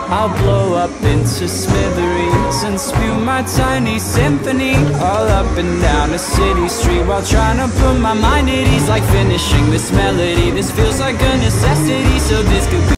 I'll blow up into smithereens and spew my tiny symphony all up and down a city street, while trying to put my mind at ease, like finishing this melody. This feels like a necessity, so this could be